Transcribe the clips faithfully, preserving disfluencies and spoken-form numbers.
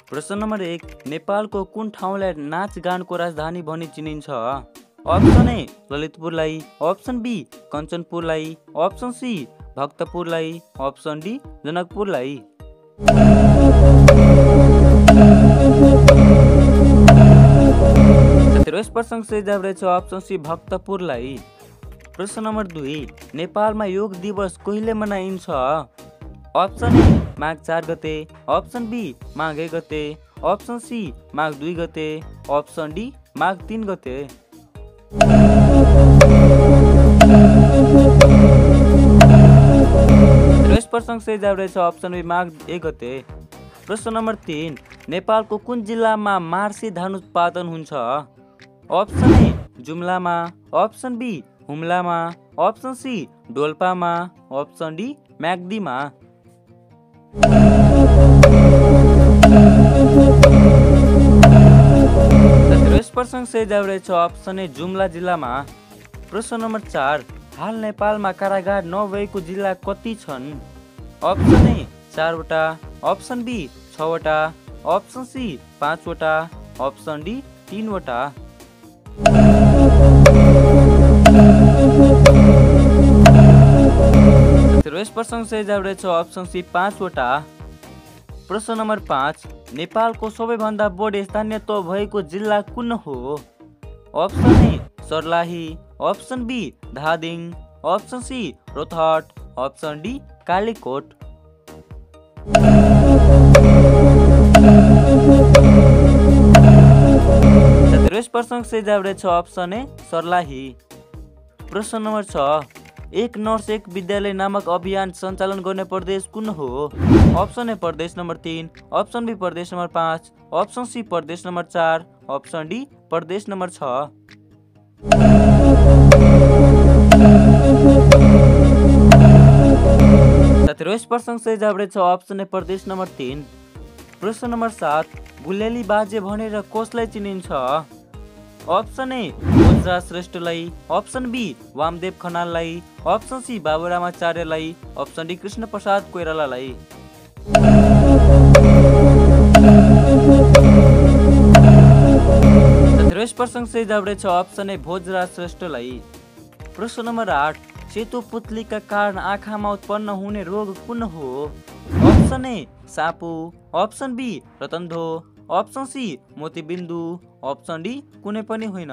प्रश्न नम्बर एक, नेपालको कुन ठाउँलाई नाचगानको राजधानी भनी चिनिन्छ? अप्सन ए ललितपुरलाई, अप्सन बी कञ्चनपुरलाई, अप्सन सी भक्तपुरलाई, अप्सन डी जनकपुरलाई। साथीहरु यस प्रश्नको सही जवाब रहेछ अप्सन सी भक्तपुरलाई। प्रश्न नम्बर दुई, नेपालमा योग दिवस कहिले मनाइन्छ? अप्सन ए माघ चार गते, अप्सन बी माघ एक गते, अप्सन सी माघ दुई गते, अप्सन डी माघ तीन गते। यस प्रश्नको सही जवाब रहेछ अप्सन बी माघ एक गते। प्रश्न नम्बर तीन, नेपालको कुन जिल्लामा मार्सी धान उत्पादन हुन्छ? अप्सन ए जुम्लामा, अप्सन बी हुम्लामा, अप्सन सी डोल्पामा, अप्सन डी म्याग्दीमा। यस प्रश्नको सही जवाब रहेछ अप्सन ए जुम्ला जिल्लामा। प्रश्न नम्बर चार, हाल नेपालमा कारागार नभएको जिल्ला कति छन्? अप्सन ए चारवटा, अप्सन बी छवटा, अप्सन सी पाँचवटा, अप्सन डी तीनवटा। यस प्रश्नको सही जवाब रहेछ अप्सन सी पाँचवटा। प्रश्न नम्बर पाँच, नेपालको सबैभन्दा बढी स्थानीयत्व भएको जिल्ला कुन हो? Option A Sarlahi, option B Dhading, option C Rautahat, option D Kalikot. यस प्रश्नको सही जवाब रहेछ अप्सन ए सर्लाही। प्रश्न नम्बर छ, एक नर्स एक विद्यालय नामक अभियान सञ्चालन गर्ने प्रदेश कुन हो? अप्सन ए प्रदेश नम्बर तीन, अप्सन बी प्रदेश नम्बर पाँच, अप्सन सी प्रदेश नम्बर चार, अप्सन डी प्रदेश नम्बर छ। साथीहरु यस प्रश्नको सही जवाब रहेछ अप्सन ए प्रदेश नम्बर तीन। प्रश्न नम्बर सात, गुलेली बाजे भनेर कसलाई चिनिन्छ? अप्सन ए भोजराज श्रेष्ठलाई, अप्सन बी वामदेव खनाललाई, अप्सन सी बाबुरामाचार्यलाई, अप्सन डी कृष्ण प्रसाद कोइरालालाई। यस प्रश्नको सही जवाब रहेछ अप्सन ए भोजराज श्रेष्ठलाई। प्रश्न नम्बर आठ, सेतो पुतलीका कारण आँखामा उत्पन्न हुने रोग कुन हो? अप्सन ए सापु, अप्सन बी रतनधो, अप्सन सी मोतीबिन्दु, अप्सन डी कुनै पनि होइन।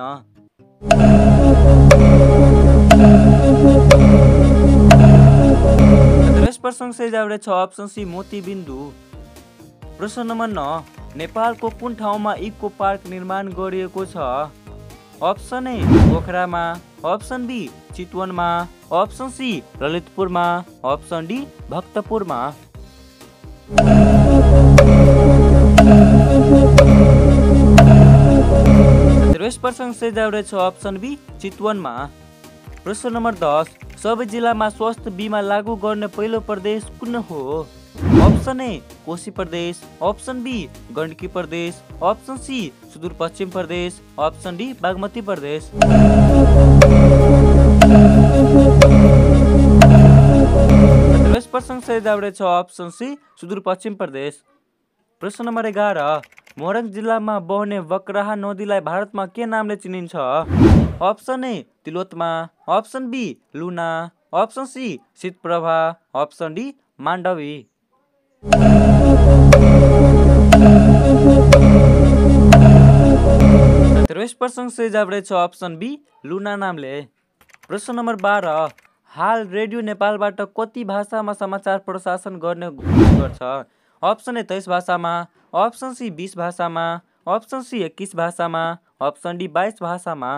यस प्रश्नको सही जवाब रहेछ अप्सन सी मोतीबिन्दु। प्रश्न नम्बर नौ, नेपालको कुन ठाउँमा इको पार्क निर्माण गरिएको छ? अप्सन ए पोखरामा, अप्सन बी चितवनमा, अप्सन सी ललितपुरमा, अप्सन डी भक्तपुरमा। यस प्रश्नको सही जवाब रहेछ अप्सन बी चितवनमा। प्रश्न नम्बर दस, सबै जिल्लामा स्वास्थ्य बिमा लागू गर्ने पहिलो प्रदेश कुन हो? अप्सन ए कोशी प्रदेश, अप्सन बी गण्डकी प्रदेश, अप्सन सी सुदूरपश्चिम प्रदेश, अप्सन डी बागमती प्रदेश। यस प्रश्नको सही जवाब रहेछ अप्सन सी सुदूरपश्चिम प्रदेश। प्रश्न नम्बर एघार, मोरङ जिल्लामा बहने बक्राहा नदीलाई भारतमा के नामले चिनिन्छ? Option A Tilottama, option B Luna, option C Shitaprabha, option D Mandavi. यस प्रश्नको सही जवाब रहेछ अप्सन बी लुना नामले। प्रश्न नम्बर बाह्र, हाल रेडियो नेपालबाट कति भाषामा समाचार प्रसारण गर्ने गर्छ? अप्सन ए तेइस भाषामा, अप्सन सी बीस भाषामा, अप्सन सी एक्कीस भाषामा, अप्सन डी बाइस भाषामा।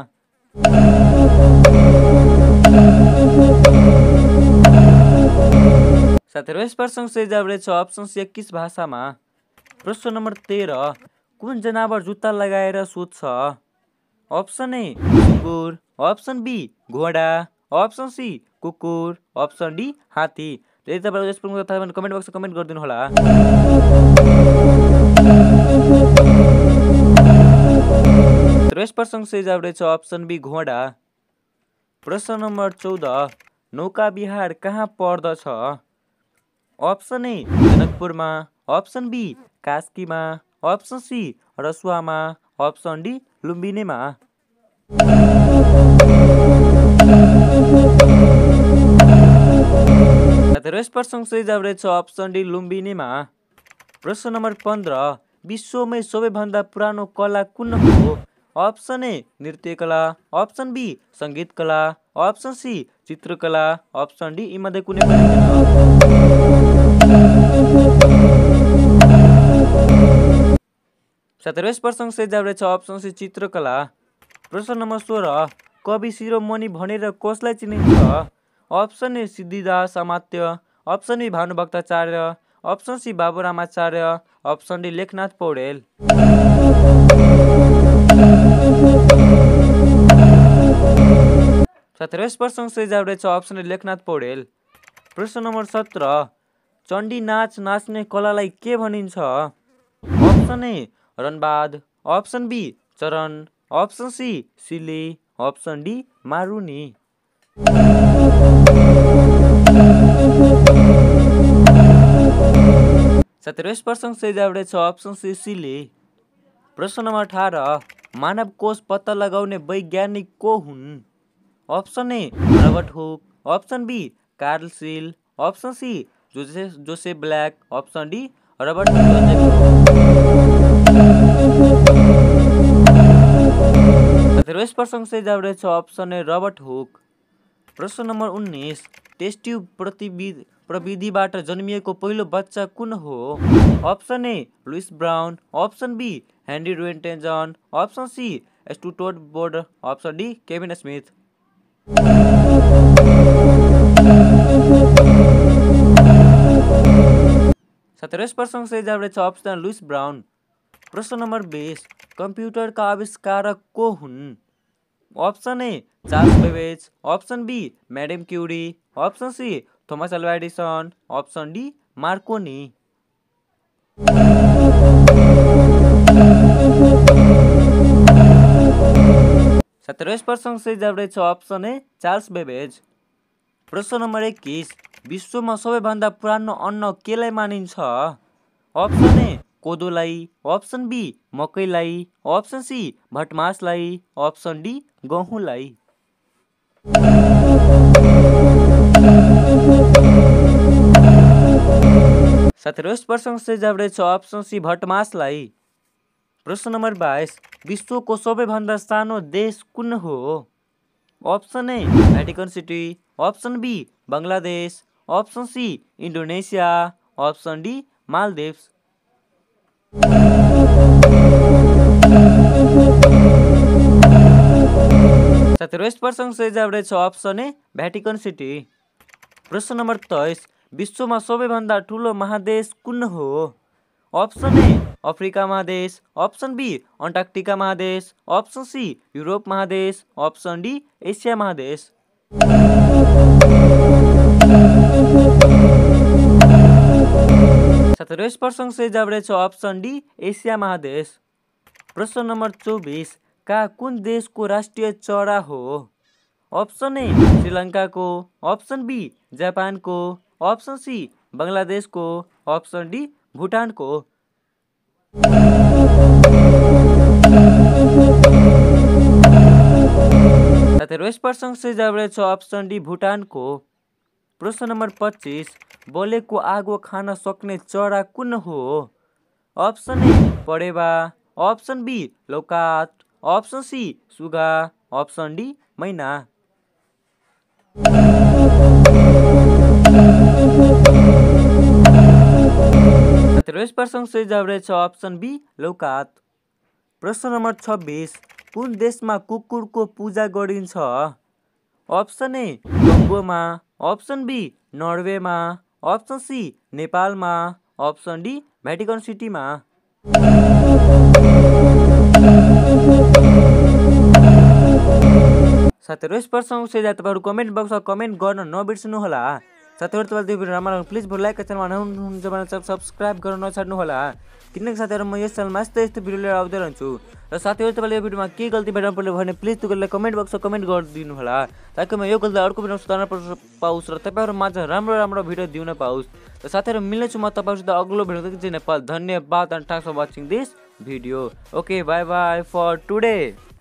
साथीहरु यस प्रश्नको सही जवाब रहेछ अप्सन सी एक्कीस भाषामा। प्रश्न नम्बर तेह्र, कुन जनावर जुत्ता लगाएर सुत्छ? अप्सन ए सुँगुर, अप्सन बी घोडा, अप्सन सी कुकुर, अप्सन डी हात्ती। यदि तपाईहरुले यस प्रश्नको थाहा भने कमेन्ट बक्समा कमेन्ट गरिदिनु होला। यस प्रश्नको सही जवाब रहेछ अप्सन बी घोडा। प्रश्न नम्बर चौध, नौका विहार कहाँ पर्दछ? अप्सन ए जनकपुरमा, अप्सन बी कास्कीमा, अप्सन सी रसुवामा, अप्सन डी लुम्बिनीमा। तेरो यस प्रश्नको सही जवाब रहेछ अप्सन डी लुम्बिनीमा। प्रश्न नम्बर पन्ध्र, विश्वमै सबैभन्दा पुरानो कला कुन हो? अप्सन ए नृत्य कला, अप्सन बी सङ्गीत कला, अप्सन सी चित्रकला, अप्सन डी यीमध्ये कुनै पनि छैन। तेरो यस प्रश्नको सही जवाब रहेछ अप्सन सी चित्रकला। प्रश्न नम्बर सोह्र, कवि शिरोमणि भनेर कसलाई चिनिन्छ? Option A Siddhidas Amatya, option B Bhanubhaktacharya, option C Baburamacharya, option D Lekhnath Paudel. तेरो यस प्रश्नको सही जवाब रहेछ अप्सन डी लेखनाथ पौडेल। प्रश्न नम्बर सत्र, चण्डी नाच नाच्ने कलालाई के भनिन्छ? अप्सन ए रनबाद, अप्सन बी चरण, अप्सन सी सिली, अप्सन डी मारुनी। तेरो यस प्रश्नको सही जवाब रहेछ अप्सन सी सिली। प्रश्न नम्बर अठार, मानव कोष पत्ता लगाउने वैज्ञानिक को हुन्? Option A Robert Hooke, option B Carl Scheele, option C Joseph Joseph Black, option D Robert तेरो यस प्रश्नको सही जवाब रहेछ अप्सन ए रबर्ट हुक। प्रश्न नम्बर उन्नाइस, टेस्ट ट्युब प्रतिविधि प्रविधिबाट जन्मिएको पहिलो बच्चा कुन हो? Option A Louise Brown, option B Henry Roentgen, option C Stuart Board, option D Kevin Smith. तेरो यस प्रश्नको सही जवाब रहेछ अप्सन लुइस ब्राउन। प्रश्न नम्बर बीस, कम्प्युटरका आविष्कारक को हुन्? Option A Charles Babbage, option B madam Curie, option C Thomas Alva Edison, option D Marconi. तेरो यस प्रश्नको सही जवाब रहेछ अप्सन ए चार्ल्स बेबेज। प्रश्न नम्बर एक्काइस, विश्वमा सबैभन्दा पुरानो अन्न केलाई मानिन्छ? अप्सन ए कोदोलाई, अप्सन बी मकैलाई, अप्सन सी भटमासलाई, अप्सन डी गहुँलाई। तेरो यस प्रश्नको सही जवाब रहेछ अप्सन सी भटमासलाई। प्रश्न नम्बर बाइस, विश्वको सबैभन्दा सानो देश कुन हो? Option A Vatican City, option B Bangladesh, option C Indonesia, option D Maldives. तेरो यस प्रश्नको सही जवाब रहेछ अप्सन ए भ्याटिकन सिटी। प्रश्न नम्बर तेइस, विश्वमा सबैभन्दा ठुलो महादेश कुन हो? अप्सन ए अफ्रिका महादेश, अप्सन बी अन्टार्कटिका महादेश, अप्सन सी युरोप महादेश, अप्सन डी एसिया महादेश। तेरो यस प्रश्नको सही जवाब रहेछ अप्सन डी एसिया महादेश। प्रश्न नम्बर चौबिस, का कुन देशको राष्ट्रिय चरा हो? अप्सन ए श्रीलङ्काको, अप्सन बी जापानको, अप्सन सी बङ्गलादेशको, अप्सन डी भुटानको। तेरो यस प्रश्नको सही जवाब रहेछ अप्सन डी भुटानको। प्रश्न नम्बर पच्चिस, बलेको आगो खान सक्ने चरा कुन हो? अप्सन ए परेवा, अप्सन बी लौकाट, अप्सन सी सुगा, अप्सन डी मैना। तेरो यस प्रश्नको सही जवाब रहेछ अप्सन बी लौकाट। प्रश्न नम्बर छब्बिस, कुन देशमा कुकुरको पूजा गरिन्छ? अप्सन ए कङ्गोमा, अप्सन बी नर्वेमा, अप्सन सी नेपालमा, अप्सन डी भ्याटिकन सिटीमा। साथीहरू यस प्रश्नको सही जवाब तपाईँहरू कमेन्ट बक्समा कमेन्ट गर्न नबिर्सनुहोला। साथीहरू तपाईँले त्यो भिडियो राम्रो लाग्यो प्लिज लाइक र च्यानलमा नहुनुहुन्छ भने सब्सक्राइब गर्न नछाड्नुहोला। किनकि साथीहरू म यस च्यानलमा यस्तै यस्तै भिडियो लिएर आउँदै रहन्छु। र साथीहरू तपाईँले यो भिडियोमा के गल्ती भेट्नु पर्यो भने प्लिज त्यो गल्तीलाई कमेन्ट बक्समा कमेन्ट गरिदिनु होला, ताकि म यो गल्ती अर्को भिडियोमा सुधार्न पाओस् र तपाईँहरू माझ राम्रो राम्रो भिडियो दिउन पाओस्। र साथीहरू मिल्नेछु म तपाईँहरूसित अग्लो भिडियो नेपाल। धन्यवाद and thanks for watching this video. Okay bye bye for today.